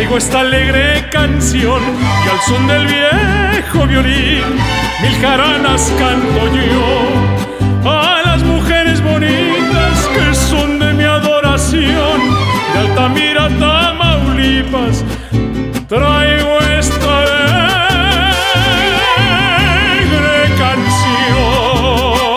Traigo esta alegre canción y al son del viejo violín mil jaranas canto yo a las mujeres bonitas que son de mi adoración. De Altamira, Tamaulipas, traigo esta alegre canción.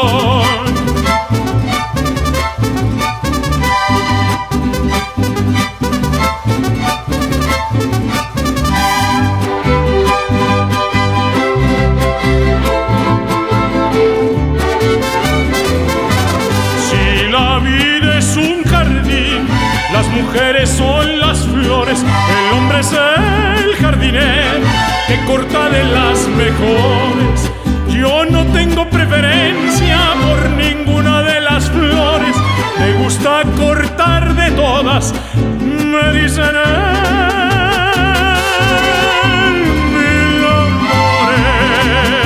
Las mujeres son las flores, el hombre es el jardinero que corta de las mejores. Yo no tengo preferencia por ninguna de las flores, me gusta cortar de todas, me dicen mil amores.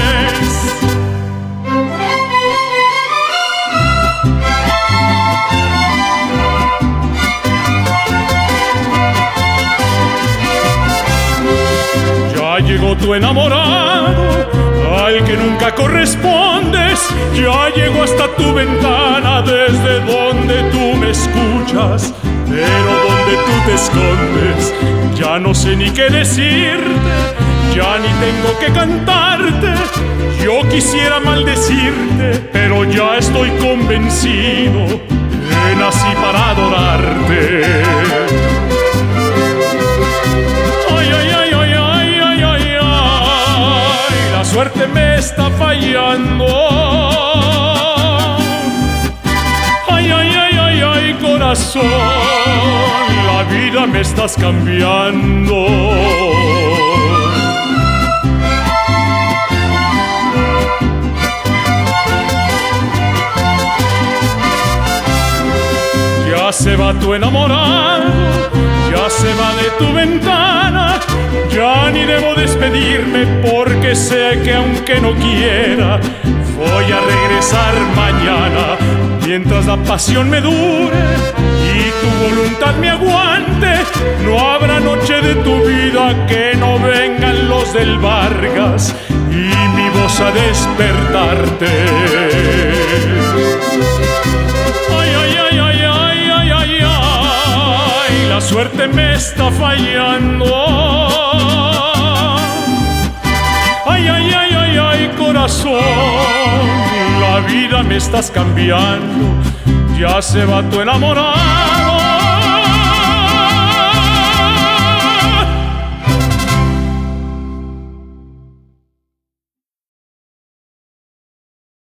Llegó tu enamorado, al que nunca correspondes. Ya llegó hasta tu ventana, desde donde tú me escuchas, pero donde tú te escondes. Ya no sé ni qué decirte, ya ni tengo que cantarte. Yo quisiera maldecirte, pero ya estoy convencido que nací para adorarte. La suerte me está fallando. Ay, ay, ay, ay, ay, corazón, la vida me estás cambiando. Ya se va tu enamorado, ya se va de tu ventana. Ya ni debo despedirme porque sé que aunque no quiera voy a regresar mañana. Mientras la pasión me dure y tu voluntad me aguante, no habrá noche de tu vida que no vengan los del Vargas y mi voz a despertarte. Ay, ay, ay, ay, ay, ay, ay, ay, la suerte me está fallando. Ay, ay, ay, ay, ay, corazón, la vida me estás cambiando. Ya se va tu enamorado,